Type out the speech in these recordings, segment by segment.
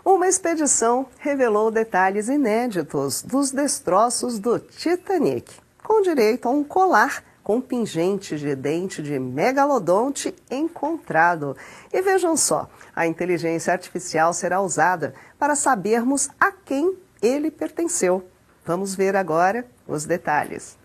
Uma expedição revelou detalhes inéditos dos destroços do Titanic, com direito a um colar com pingente de dente de megalodonte encontrado. E vejam só, a inteligência artificial será usada para sabermos a quem ele pertenceu. Vamos ver agora os detalhes.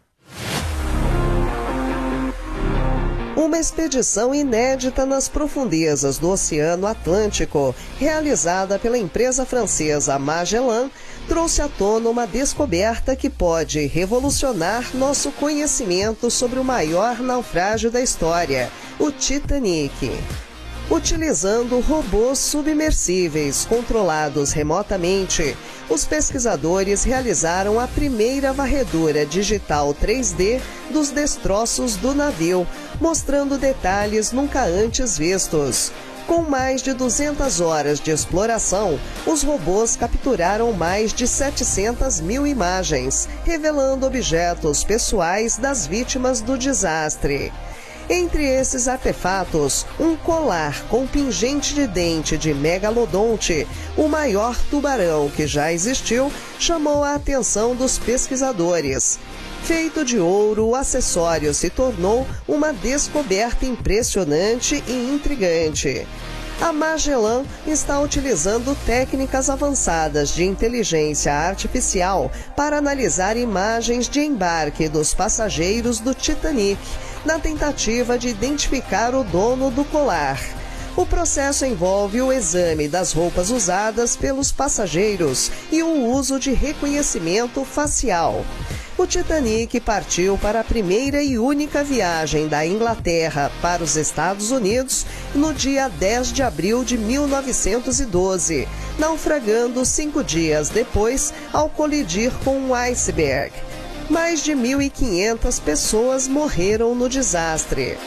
Uma expedição inédita nas profundezas do Oceano Atlântico, realizada pela empresa francesa Magellan, trouxe à tona uma descoberta que pode revolucionar nosso conhecimento sobre o maior naufrágio da história, o Titanic. Utilizando robôs submersíveis controlados remotamente, os pesquisadores realizaram a primeira varredura digital 3D dos destroços do navio, mostrando detalhes nunca antes vistos. Com mais de 200 horas de exploração, os robôs capturaram mais de 700 mil imagens, revelando objetos pessoais das vítimas do desastre. Entre esses artefatos, um colar com pingente de dente de megalodonte, o maior tubarão que já existiu, chamou a atenção dos pesquisadores. Feito de ouro, o acessório se tornou uma descoberta impressionante e intrigante. A Magellan está utilizando técnicas avançadas de inteligência artificial para analisar imagens de embarque dos passageiros do Titanic, na tentativa de identificar o dono do colar. O processo envolve o exame das roupas usadas pelos passageiros e o uso de reconhecimento facial. O Titanic partiu para a primeira e única viagem da Inglaterra para os Estados Unidos no dia 10 de abril de 1912, naufragando 5 dias depois ao colidir com um iceberg. Mais de 1.500 pessoas morreram no desastre.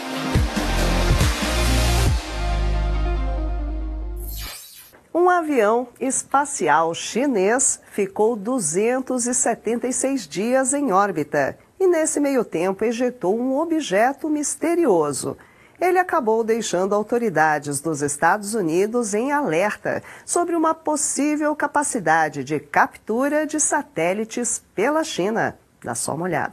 Um avião espacial chinês ficou 276 dias em órbita e, nesse meio tempo, ejetou um objeto misterioso. Ele acabou deixando autoridades dos Estados Unidos em alerta sobre uma possível capacidade de captura de satélites pela China. Dá só uma olhada.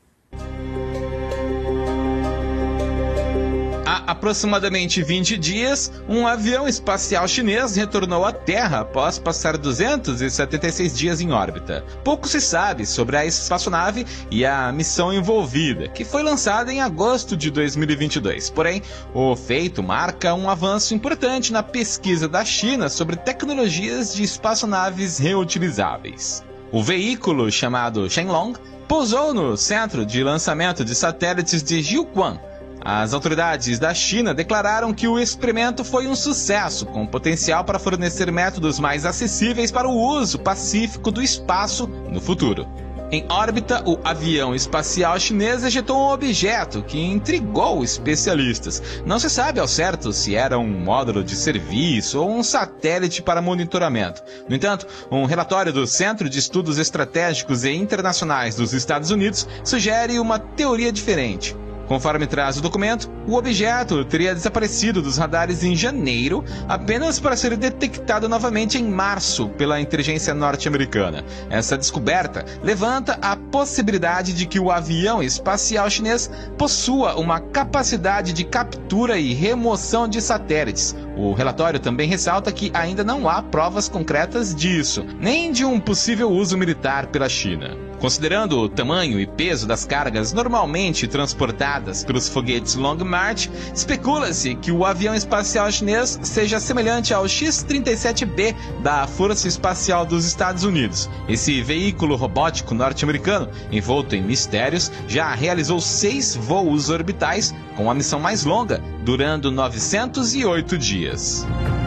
Há aproximadamente 20 dias, um avião espacial chinês retornou à Terra após passar 276 dias em órbita. Pouco se sabe sobre a espaçonave e a missão envolvida, que foi lançada em agosto de 2022. Porém, o feito marca um avanço importante na pesquisa da China sobre tecnologias de espaçonaves reutilizáveis. O veículo, chamado Shenlong, pousou no centro de lançamento de satélites de Jiuquan. As autoridades da China declararam que o experimento foi um sucesso, com potencial para fornecer métodos mais acessíveis para o uso pacífico do espaço no futuro. Em órbita, o avião espacial chinês ejetou um objeto que intrigou especialistas. Não se sabe ao certo se era um módulo de serviço ou um satélite para monitoramento. No entanto, um relatório do Centro de Estudos Estratégicos e Internacionais dos Estados Unidos sugere uma teoria diferente. Conforme traz o documento, o objeto teria desaparecido dos radares em janeiro, apenas para ser detectado novamente em março pela inteligência norte-americana. Essa descoberta levanta a possibilidade de que o avião espacial chinês possua uma capacidade de captura e remoção de satélites. O relatório também ressalta que ainda não há provas concretas disso, nem de um possível uso militar pela China. Considerando o tamanho e peso das cargas normalmente transportadas pelos foguetes Long March, especula-se que o avião espacial chinês seja semelhante ao X-37B da Força Espacial dos Estados Unidos. Esse veículo robótico norte-americano, envolto em mistérios, já realizou 6 voos orbitais, com a missão mais longa, durando 908 dias.